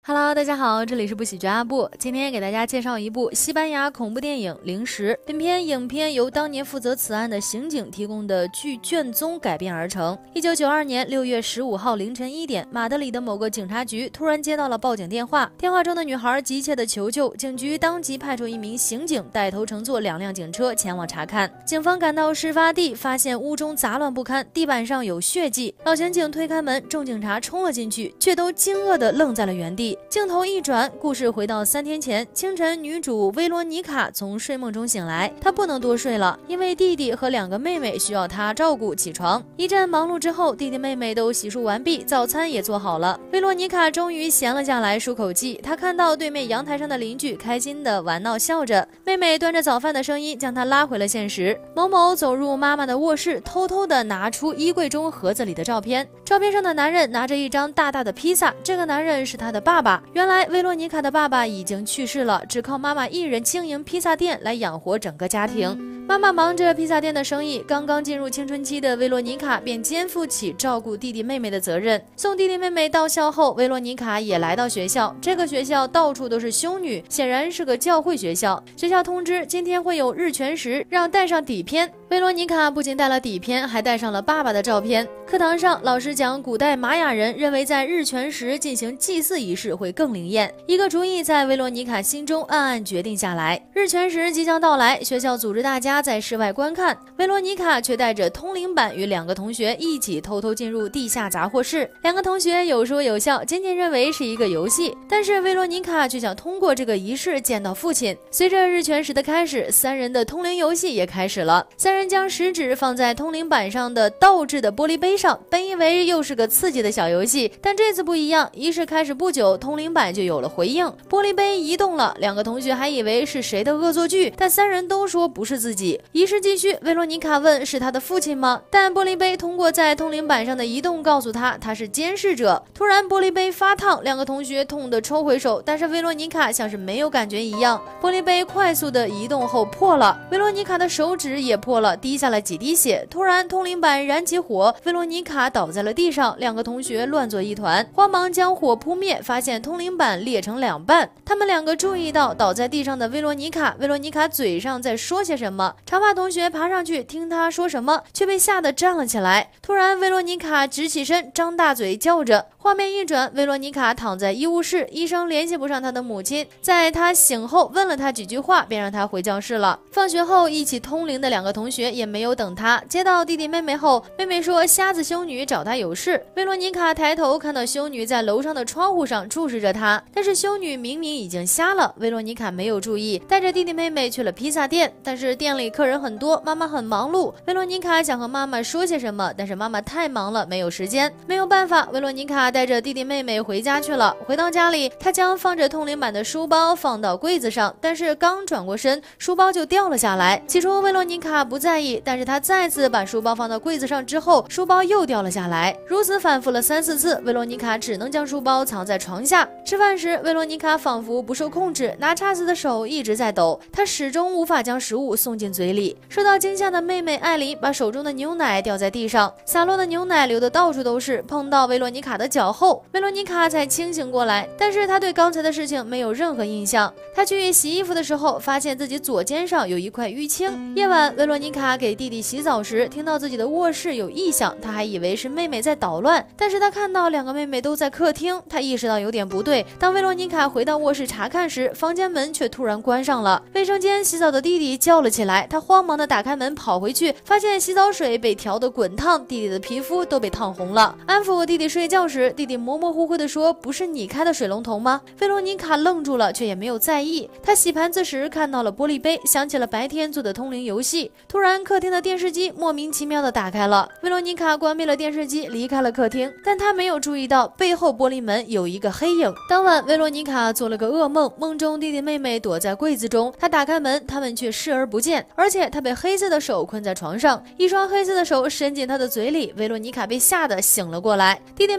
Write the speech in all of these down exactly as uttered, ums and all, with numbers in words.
Hello， 大家好，这里是不喜剧阿布。今天给大家介绍一部西班牙恐怖电影《零时》。本片影片由当年负责此案的刑警提供的剧卷宗改编而成。一九九二年六月十五号凌晨一点，马德里的某个警察局突然接到了报警电话，电话中的女孩急切的求救，警局当即派出一名刑警带头乘坐两辆警车前往查看。警方赶到事发地，发现屋中杂乱不堪，地板上有血迹。老刑警推开门，众警察冲了进去，却都惊愕地愣在了原地。镜头一转，故事回到三天前清晨，女主薇罗妮卡从睡梦中醒来，她不能多睡了，因为弟弟和两个妹妹需要她照顾起床。一阵忙碌之后，弟弟妹妹都洗漱完毕，早餐也做好了，薇罗妮卡终于闲了下来，舒口气。她看到对面阳台上的邻居开心的玩闹笑着，妹妹端着早饭的声音将她拉回了现实。某某走入妈妈的卧室，偷偷的拿出衣柜中盒子里的照片，照片上的男人拿着一张大大的披萨，这个男人是她的爸爸。原来薇罗妮卡的爸爸已经去世了，只靠妈妈一人经营披萨店来养活整个家庭。妈妈忙着披萨店的生意，刚刚进入青春期的薇罗妮卡便肩负起照顾弟弟妹妹的责任。送弟弟妹妹到校后，薇罗妮卡也来到学校。这个学校到处都是修女，显然是个教会学校。学校通知今天会有日全食，让带上底片。薇罗妮卡不仅带了底片，还带上了爸爸的照片。课堂上，老师讲古代玛雅人认为在日全食进行祭祀仪式会更灵验，一个主意在薇罗妮卡心中暗暗决定下来。日全食即将到来，学校组织大家在室外观看，薇罗妮卡却带着通灵板与两个同学一起偷偷进入地下杂货室。两个同学有说有笑，渐渐认为是一个游戏，但是薇罗妮卡却想通过这个仪式见到父亲。随着日全食的开始，三人的通灵游戏也开始了。三人将食指放在通灵板上的倒置的玻璃杯上，本以为又是个刺激的小游戏，但这次不一样。仪式开始不久，通灵板就有了回应，玻璃杯移动了。两个同学还以为是谁的恶作剧，但三人都说不是自己。仪式继续，薇罗妮卡问是他的父亲吗？但玻璃杯通过在通灵板上的移动告诉他他是监视者。突然玻璃杯发烫，两个同学痛得抽回手，但是薇罗妮卡像是没有感觉一样。玻璃杯快速的移动后破了，薇罗妮卡的手指也破了，滴下了几滴血。突然通灵板燃起火，薇罗妮卡倒在了地上，两个同学乱作一团，慌忙将火扑灭，发现通灵板裂成两半。他们两个注意到倒在地上的薇罗妮卡，薇罗妮卡嘴上在说些什么，长发同学爬上去听她说什么，却被吓得站了起来。突然薇罗妮卡直起身，张大嘴叫着。画面一转，薇罗妮卡躺在医务室，医生联系不上她的母亲，在她醒后问了她几句话，便让她回教室了。放学后一起通灵的两个同学也没有等她，接到弟弟妹妹后，妹妹说瞎子修女找她有事。薇罗妮卡抬头看到修女在楼上的窗户上注视着她，但是修女明明已经瞎了。薇罗妮卡没有注意，带着弟弟妹妹去了披萨店，但是店里客人很多，妈妈很忙碌。薇罗妮卡想和妈妈说些什么，但是妈妈太忙了，没有时间。没有办法，薇罗妮卡带着弟弟妹妹回家去了。回到家里，她将放着通灵板的书包放到柜子上，但是刚转过身，书包就掉了下来。起初薇罗妮卡不在意，但是她再次把书包放到柜子上之后，书包又掉了下来。如此反复了三四次，薇罗妮卡只能将书包藏在床下。吃饭时，薇罗妮卡仿佛不受控制，拿叉子的手一直在抖，她始终无法将食物送进嘴里。受到惊吓的妹妹艾琳把手中的牛奶掉在地上，洒落的牛奶流得到处都是，碰到薇罗妮卡的脚后，薇罗妮卡才清醒过来，但是她对刚才的事情没有任何印象。她去洗衣服的时候，发现自己左肩上有一块淤青。夜晚，薇罗妮卡给弟弟洗澡时，听到自己的卧室有异响，她还以为是妹妹在捣乱，但是她看到两个妹妹都在客厅，她意识到有点不对。当薇罗妮卡回到卧室查看时，房间门却突然关上了。卫生间洗澡的弟弟叫了起来，他慌忙的打开门跑回去，发现洗澡水被调得滚烫，弟弟的皮肤都被烫红了。安抚弟弟睡觉时，弟弟模模糊糊的说：“不是你开的水龙头吗？”薇罗妮卡愣住了，却也没有在意。她洗盘子时看到了玻璃杯，想起了白天做的通灵游戏。突然，客厅的电视机莫名其妙的打开了，薇罗妮卡关闭了电视机，离开了客厅，但她没有注意到背后玻璃门有一个黑影。当晚，薇罗妮卡做了个噩梦，梦中弟弟妹妹躲在柜子中，她打开门，他们却视而不见，而且她被黑色的手困在床上，一双黑色的手伸进她的嘴里，薇罗妮卡被吓得醒了过来。弟弟妹妹站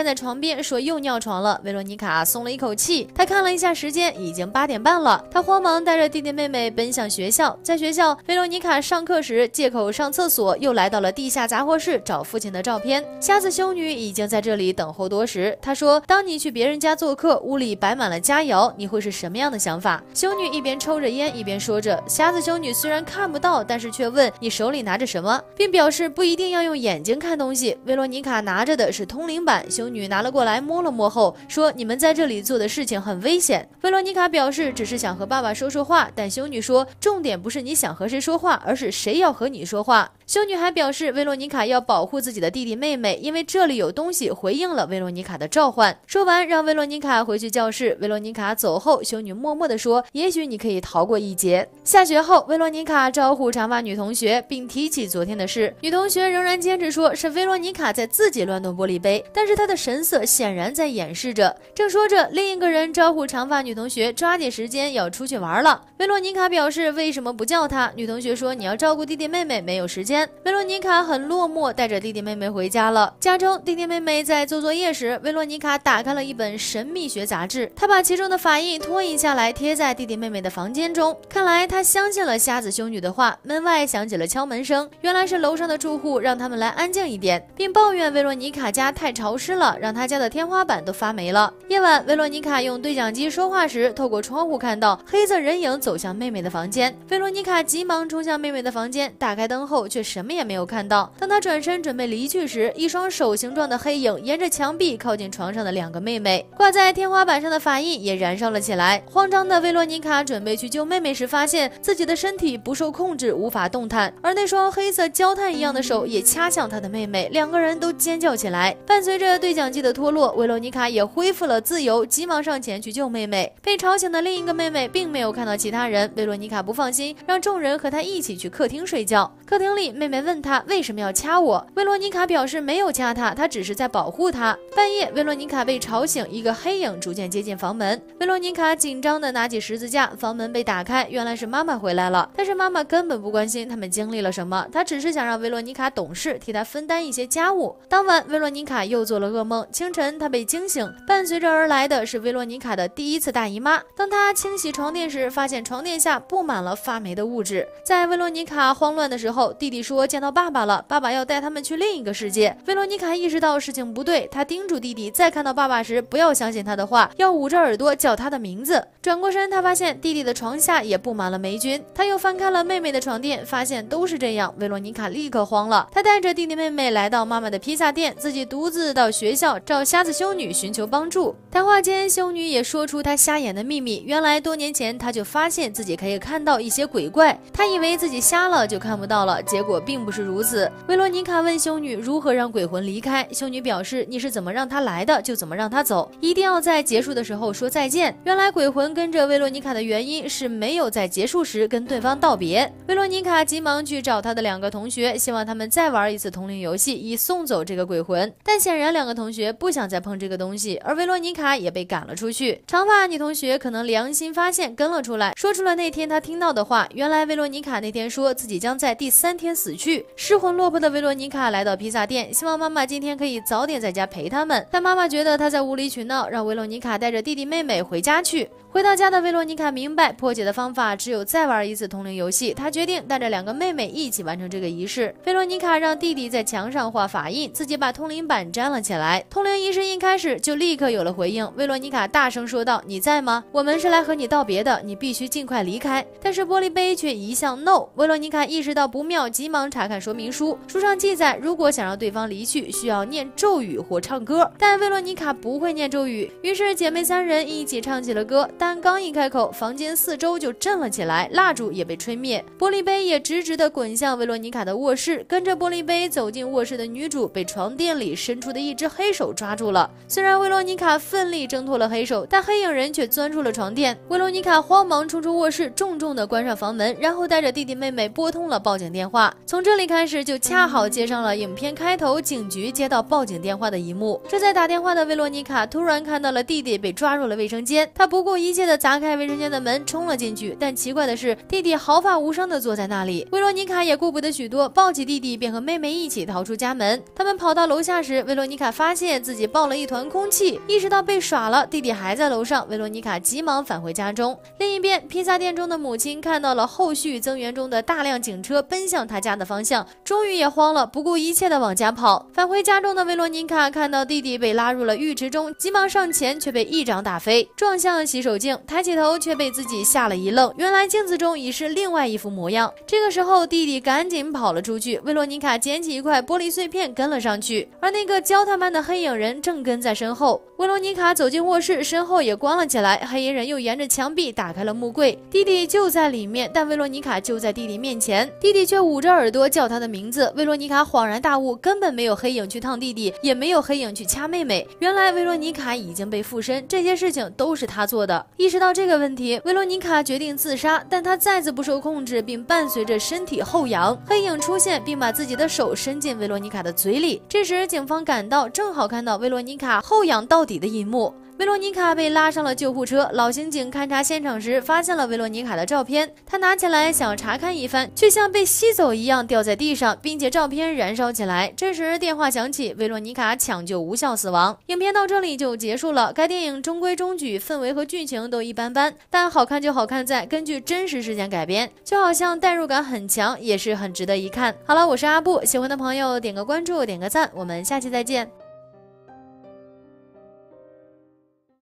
站在床边说又尿床了。维罗妮卡松了一口气，她看了一下时间，已经八点半了。她慌忙带着弟弟妹妹奔向学校。在学校，维罗妮卡上课时借口上厕所，又来到了地下杂货室找父亲的照片。瞎子修女已经在这里等候多时。她说：“当你去别人家做客，屋里摆满了佳肴，你会是什么样的想法？”修女一边抽着烟，一边说着。瞎子修女虽然看不到，但是却问：“你手里拿着什么？”并表示不一定要用眼睛看东西。维罗妮卡拿着的是通灵板，修女拿了过来摸了摸后说：“你们在这里做的事情很危险。”维罗妮卡表示只是想和爸爸说说话，但修女说：“重点不是你想和谁说话，而是谁要和你说话。”修女还表示维罗妮卡要保护自己的弟弟妹妹，因为这里有东西回应了维罗妮卡的召唤。说完让维罗妮卡回去教室。维罗妮卡走后，修女默默地说：“也许你可以逃过一劫。”下学后，维罗妮卡招呼长发女同学，并提起昨天的事。女同学仍然坚持说是维罗妮卡在自己乱动玻璃杯，但是她的神色显然在掩饰着。正说着，另一个人招呼长发女同学抓紧时间要出去玩了。维罗妮卡表示为什么不叫她？女同学说：“你要照顾弟弟妹妹，没有时间。”维罗妮卡很落寞，带着弟弟妹妹回家了。家中，弟弟妹妹在做作业时，维罗妮卡打开了一本神秘学杂志，她把其中的法印拖印下来，贴在弟弟妹妹的房间中。看来她相信了瞎子修女的话。门外响起了敲门声，原来是楼上的住户让他们来安静一点，并抱怨维罗妮卡家太潮湿了，让她家的天花板都发霉了。夜晚，维罗妮卡用对讲机说话时，透过窗户看到黑色人影走向妹妹的房间。维罗妮卡急忙冲向妹妹的房间，打开灯后却什么也没有看到。当她转身准备离去时，一双手形状的黑影沿着墙壁靠近床上的两个妹妹。挂在天花板上的法印也燃烧了起来。慌张的维罗妮卡准备去救妹妹时，发现自己的身体不受控制，无法动弹，而那双黑色焦炭一样的手也掐向她的妹妹，两个人都尖叫起来。伴随着对讲机的脱落，维罗妮卡也恢复了自由，急忙上前去救妹妹。被吵醒的另一个妹妹并没有看到其他人，维罗妮卡不放心，让众人和她一起去客厅睡觉。客厅里，妹妹问她为什么要掐我，维罗妮卡表示没有掐她，她只是在保护她。半夜，维罗妮卡被吵醒，一个黑影逐渐接近房门。维罗妮卡紧张地拿起十字架，房门被打开，原来是妈妈回来了。但是妈妈根本不关心他们经历了什么，她只是想让维罗妮卡懂事，替她分担一些家务。当晚，维罗妮卡又做了噩梦，清晨她被惊醒，伴随着而来的是维罗妮卡的第一次大姨妈。当她清洗床垫时，发现床垫下布满了发霉的物质。在维罗妮卡慌乱的时候，弟弟说见到爸爸了，爸爸要带他们去另一个世界。维罗妮卡意识到事情不对，她叮嘱弟弟再看到爸爸时不要相信他的话，要捂着耳朵叫他的名字。转过身，她发现弟弟的床下也布满了霉菌。她又翻开了妹妹的床垫，发现都是这样。维罗妮卡立刻慌了，她带着弟弟妹妹来到妈妈的披萨店，自己独自到学校找瞎子修女寻求帮助。谈话间，修女也说出她瞎眼的秘密，原来多年前她就发现自己可以看到一些鬼怪，她以为自己瞎了就看不到了，结果并不是如此。维罗妮卡问修女如何让鬼魂离开，修女表示你是怎么让他来的就怎么让他走，一定要在结束的时候说再见。原来鬼魂跟着维罗妮卡的原因是没有在结束时跟对方道别。维罗妮卡急忙去找她的两个同学，希望他们再玩一次通灵游戏，以送走这个鬼魂。但显然两个同学不想再碰这个东西，而维罗妮卡也被赶了出去。长发女同学可能良心发现跟了出来，说出了那天她听到的话。原来维罗妮卡那天说自己将在第三天死去。失魂落魄的维罗妮卡来到披萨店，希望妈妈今天可以早点在家陪他们，但妈妈觉得她在无理取闹，让维罗妮卡带着弟弟妹妹回家去。回到家的维罗妮卡明白破解的方法只有再玩一次通灵游戏，她决定带着两个妹妹一起完成这个仪式。维罗妮卡让弟弟在墙上画法印，自己把通灵板粘了起来。通灵仪式一开始就立刻有了回应，维罗妮卡大声说道：“你在吗？我们是来和你道别的，你必须尽快离开。”但是玻璃杯却一向 no。 维罗妮卡意识到不妙，急忙查看说明书，书上记载如果想让对方离去，需要念咒语或唱歌，但维罗妮卡不会念咒语，于是姐妹三人一起唱起了歌。但刚一开口，房间四周就震了起来，蜡烛也被吹灭，玻璃杯也直直地滚向维罗妮卡的卧室。跟着玻璃杯走进卧室的女主被床垫里伸出的一只黑手抓住了。虽然维罗妮卡奋力挣脱了黑手，但黑影人却钻出了床垫。维罗妮卡慌忙冲出卧室，重重地关上房门，然后带着弟弟妹妹拨通了报警电话。从这里开始，就恰好接上了影片开头警局接到报警电话的一幕。正在打电话的维罗妮卡突然看到了弟弟被抓入了卫生间，她不顾一一切的砸开卫生间的门冲了进去，但奇怪的是，弟弟毫发无伤地坐在那里。维罗妮卡也顾不得许多，抱起弟弟便和妹妹一起逃出家门。他们跑到楼下时，维罗妮卡发现自己抱了一团空气，意识到被耍了，弟弟还在楼上，维罗妮卡急忙返回家中。另一边，披萨店中的母亲看到了后续增援中的大量警车奔向他家的方向，终于也慌了，不顾一切地往家跑。返回家中的维罗妮卡看到弟弟被拉入了浴池中，急忙上前，却被一掌打飞，撞向洗手镜，抬起头却被自己吓了一愣，原来镜子中已是另外一副模样。这个时候，弟弟赶紧跑了出去，维罗妮卡捡起一块玻璃碎片跟了上去，而那个焦炭般的黑影人正跟在身后。维罗妮卡走进卧室，身后也关了起来，黑衣人又沿着墙壁打开了木柜，弟弟就在里面，但维罗妮卡就在弟弟面前，弟弟却捂着耳朵叫他的名字。维罗妮卡恍然大悟，根本没有黑影去烫弟弟，也没有黑影去掐妹妹，原来维罗妮卡已经被附身，这些事情都是他做的。意识到这个问题，维罗妮卡决定自杀，但她再次不受控制，并伴随着身体后仰，黑影出现，并把自己的手伸进维罗妮卡的嘴里。这时警方赶到，正好看到维罗妮卡后仰到底的一幕。维罗妮卡被拉上了救护车，老刑警勘察现场时发现了维罗妮卡的照片，他拿起来想查看一番，却像被吸走一样掉在地上，并且照片燃烧起来。这时电话响起，维罗妮卡抢救无效死亡。影片到这里就结束了。该电影中规中矩，氛围和剧情都一般般，但好看就好看在根据真实事件改编，就好像代入感很强，也是很值得一看。好了，我是阿布，喜欢的朋友点个关注，点个赞，我们下期再见。